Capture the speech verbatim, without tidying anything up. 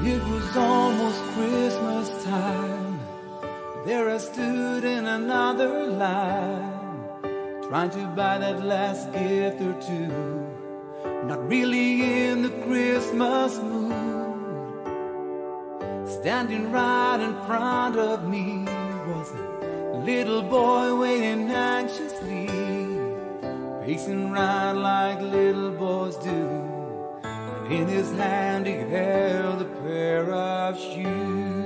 It was almost Christmas time. There I stood in another line, trying to buy that last gift or two. Not really in the Christmas mood. Standing right in front of me was a little boy waiting anxiously, pacing right like little boys do. In his hand he held a pair of shoes.